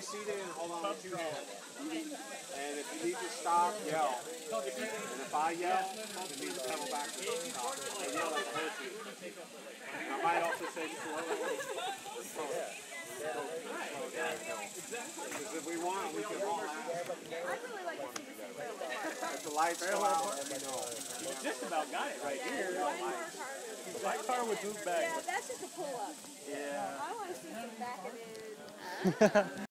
seated and hold on with two hands. And if you need to stop, yell. And if I yell, you need to pedal back to stop. I yell at both of you. I might also say slow down. Because if we want, we can all out. I'd really like to see this in parallel. If the lights go out, let me know. You just about got it right here. The My car would move back. Yeah, that's just a pull-up. Yeah. I want to see some back of it.